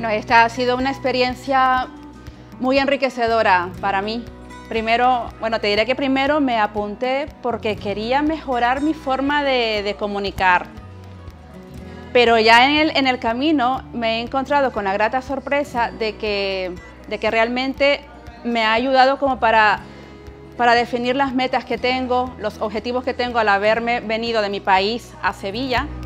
Bueno, esta ha sido una experiencia muy enriquecedora para mí. Primero, bueno, te diré que primero me apunté porque quería mejorar mi forma de comunicar. Pero ya en el camino me he encontrado con la grata sorpresa de que realmente me ha ayudado como para definir las metas que tengo, los objetivos que tengo al haberme venido de mi país a Sevilla.